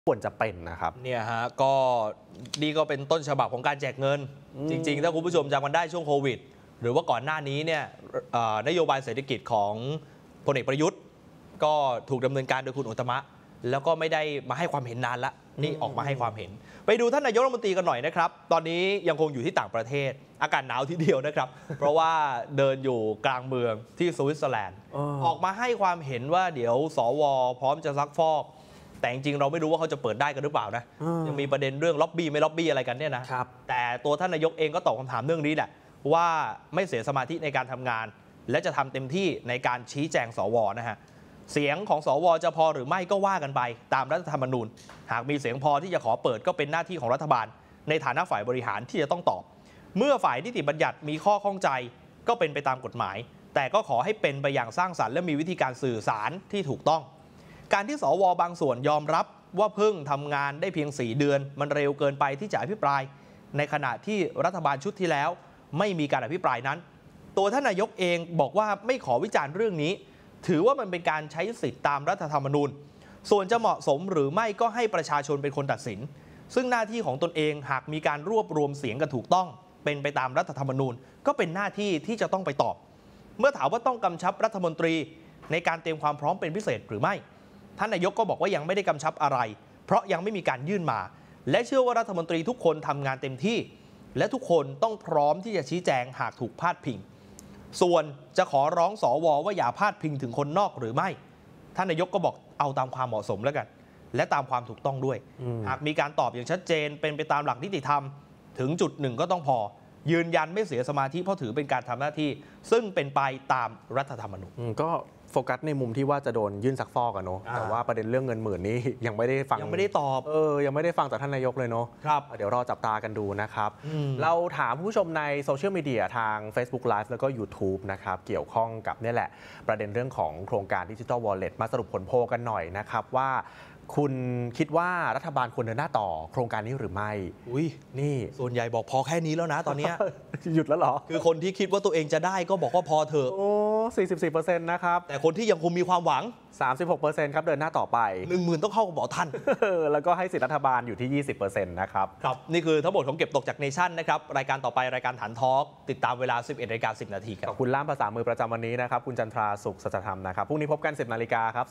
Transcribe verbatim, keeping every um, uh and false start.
ควรจะเป็นนะครับเนี่ยฮะก็นี่ก็เป็นต้นฉบับของการแจกเงินจริงๆถ้าคุณผู้ชมจำกันได้ช่วงโควิดหรือว่าก่อนหน้านี้เนี่ยนโยบายเศรษฐกิจของพลเอกประยุทธ์ก็ถูกดำเนินการโดยคุณอุตมะแล้วก็ไม่ได้มาให้ความเห็นนานละนี่ออกมาให้ความเห็นไปดูท่านนายกรัฐมนตรีกันหน่อยนะครับตอนนี้ยังคงอยู่ที่ต่างประเทศอากาศหนาวทีเดียวนะครับเพราะว่าเดินอยู่กลางเมืองที่สวิตเซอร์แลนด์ออกมาให้ความเห็นว่าเดี๋ยวสวพร้อมจะซักฟอกแต่จริงๆเราไม่รู้ว่าเขาจะเปิดได้กันหรือเปล่านะยังมีประเด็นเรื่องล็อบบี้ไม่ล็อบบี้อะไรกันเนี่ยนะแต่ตัวท่านนายกเองก็ตอบคำถามเรื่องนี้แหละว่าไม่เสียสมาธิในการทำงานและจะทำเต็มที่ในการชี้แจงสวนะฮะเสียงของสวจะพอหรือไม่ก็ว่ากันไปตามรัฐธรรมนูญหากมีเสียงพอที่จะขอเปิดก็เป็นหน้าที่ของรัฐบาลในฐานะฝ่ายบริหารที่จะต้องตอบเมื่อฝ่ายนิติบัญญัติมีข้อข้องใจก็เป็นไปตามกฎหมายแต่ก็ขอให้เป็นไปอย่างสร้างสรรค์และมีวิธีการสื่อสารที่ถูกต้องการที่สวบางส่วนยอมรับว่าเพิ่งทำงานได้เพียงสี่เดือนมันเร็วเกินไปที่จะอภิปรายในขณะที่รัฐบาลชุดที่แล้วไม่มีการอภิปรายนั้นตัวท่านนายกเองบอกว่าไม่ขอวิจารณ์เรื่องนี้ถือว่ามันเป็นการใช้สิทธิตามรัฐธรรมนูญส่วนจะเหมาะสมหรือไม่ก็ให้ประชาชนเป็นคนตัดสินซึ่งหน้าที่ของตนเองหากมีการรวบรวมเสียงกันถูกต้องเป็นไปตามรัฐธรรมนูญก็เป็นหน้าที่ที่จะต้องไปตอบเมื่อถามว่าต้องกำชับรัฐมนตรีในการเตรียมความพร้อมเป็นพิเศษหรือไม่ท่านนายกก็บอกว่ายังไม่ได้กำชับอะไรเพราะยังไม่มีการยื่นมาและเชื่อว่ารัฐมนตรีทุกคนทำงานเต็มที่และทุกคนต้องพร้อมที่จะชี้แจงหากถูกพาดพิงส่วนจะขอร้องสวว่าอย่าพาดพิงถึงคนนอกหรือไม่ท่านนายกก็บอกเอาตามความเหมาะสมแล้วกันและตามความถูกต้องด้วยหากมีการตอบอย่างชัดเจนเป็นไปตามหลักนิติธรรมถึงจุดหนึ่งก็ต้องพอยืนยันไม่เสียสมาธิเพราะถือเป็นการทำหน้าที่ซึ่งเป็นไปตามรัฐธรรมนูญก็โฟกัสในมุมที่ว่าจะโดนยื่นซักฟอกกันเนาะแต่ว่าประเด็นเรื่องเงินหมื่นนี้ยังไม่ได้ฟังยังไม่ได้ตอบเออยังไม่ได้ฟังจากท่านนายกเลยเนาะครับเดี๋ยวรอจับตากันดูนะครับเราถามผู้ชมในโซเชียลมีเดียทาง Facebook Live แล้วก็ YouTube นะครับเกี่ยวข้องกับนี่แหละประเด็นเรื่องของโครงการ Digital Wallet มาสรุปผลโพลกันหน่อยนะครับว่าคุณคิดว่ารัฐบาลควรเดินหน้าต่อโครงการนี้หรือไม่อุ้ยนี่ส่วนใหญ่บอกพอแค่นี้แล้วนะตอนนี้หยุดแล้วเหรอคือคนที่คิดว่าตัวเองจะได้ก็บอกว่าพอเถอะโอ้ สี่สิบสี่เปอร์เซ็นต์ นะครับแต่คนที่ยังคงมีความหวังสามสิบหกเปอร์เซ็นต์ ครับเดินหน้าต่อไปหนึ่งหมื่น ต้องเข้ากระเป๋าท่านแล้วก็ให้สิทธิรัฐบาลอยู่ที่ ยี่สิบเปอร์เซ็นต์ นะครับครับนี่คือทั้งหมดของเก็บตกจากเนชั่นนะครับรายการต่อไปรายการฐานทอล์กติดตามเวลา สิบเอ็ดนาฬิกาสิบนาทีครับขอบคุณล่ามภาษามือประจำวันนี้นะครับคุณจันทราสุขสัจธรรมนะครับพรุ่งนี้พบกัน สิบนาฬิกาครับ